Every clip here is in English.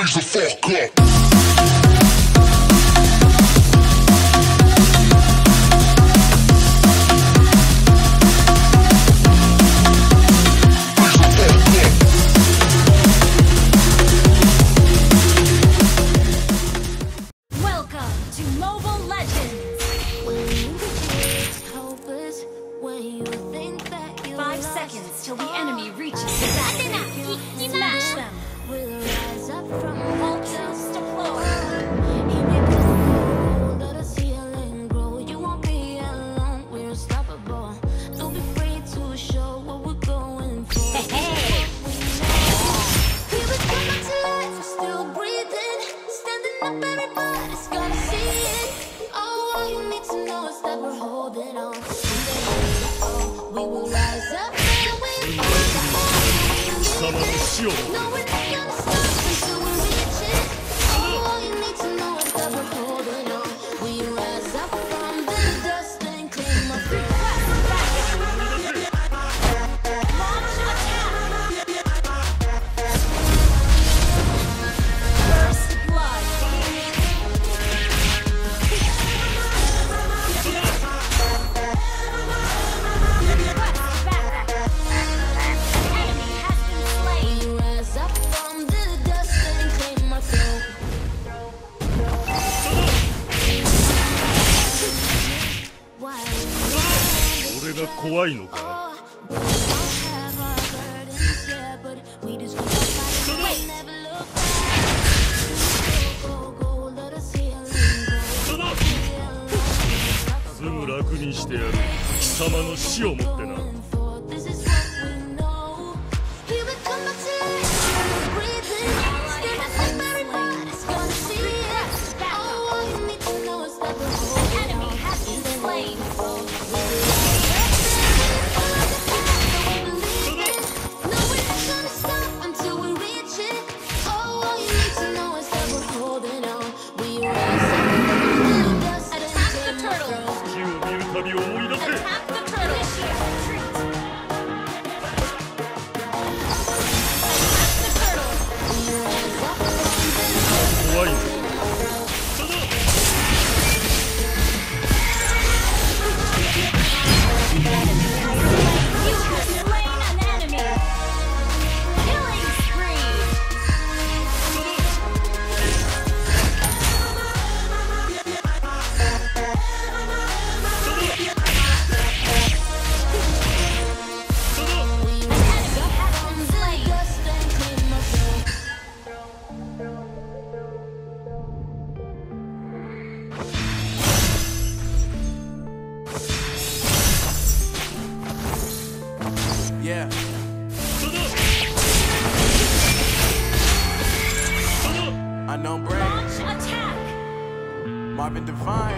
Blaze the fuck up. Till the enemy reaches the battlefield. Smash them. Ultras deploy. Let us heal and grow. You won't be alone. We're unstoppable. Don't be afraid to show what we're going for. Hey. We will come back to life. We're still breathing. Standing up, everybody's gonna see it. Oh, all you need to know is that we're holding on. We will rise up. No, we're not gonna stop until we reach it. All you need to know is that we're holding on. We rise up from the dust and claim our freedom. Launch attack. First blood. Yeah. Unknown brain. Launch attack. Marvin Divine.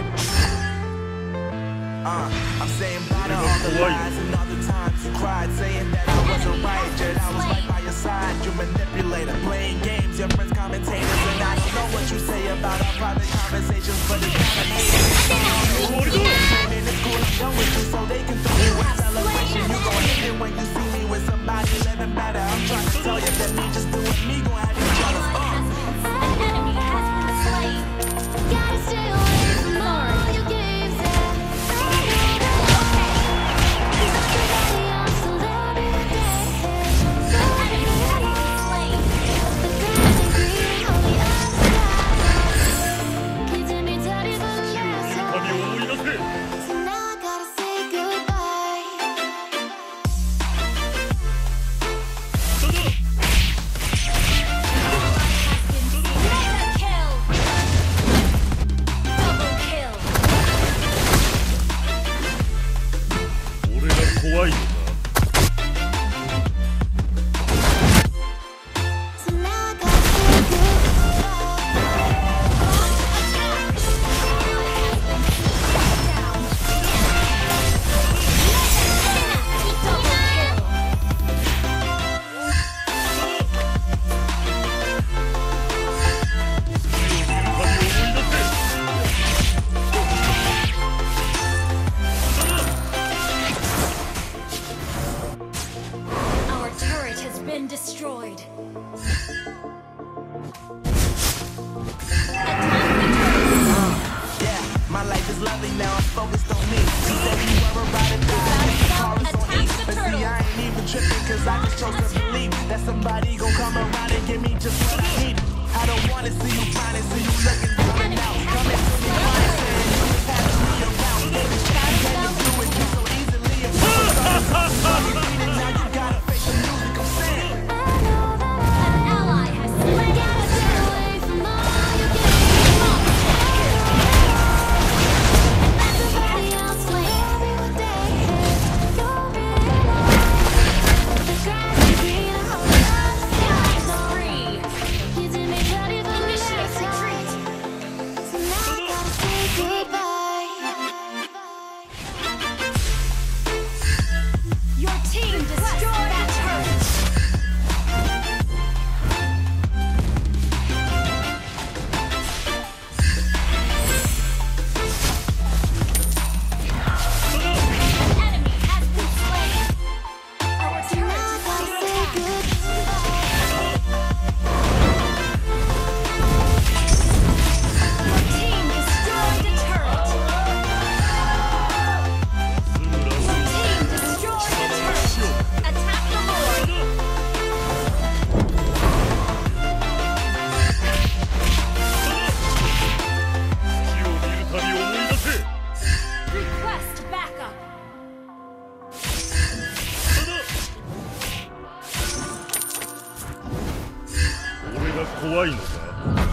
I'm saying bye to all the lies and all the times you cried, saying that I wasn't right, yet I was right by your side. You manipulator, playing games, your friends commentators, and I don't know what you say about our private conversations, but it's kind of hating. It's cool, I'm done with you, so they can throw you a celebration. You gon' hate it when you see me with somebody living better. I'm trying to tell you that me just doing me gon' have you jealous. An enemy has been slain. Gotta stay away from all your games. Destroyed. Yeah, my life is lovely now, I'm focused on me. She said you were about to die, the car is on E. But see, I ain't even tripping, cause I just chose to believe that somebody gon' come around and give me just what I need. I don't wanna see you trying, see you looking down and out. Coming to me crying, saying you was having me around. Baby, you can't do it just so easily. If you was already beat it, now you gotta face the music, I'm saying. An ally has slain. Your team destroyed that turret. An enemy has been slain. Our turret is under attack. Your team destroyed a turret. Your team destroyed a turret. Attack the Lord. Request backup. 俺が怖いのか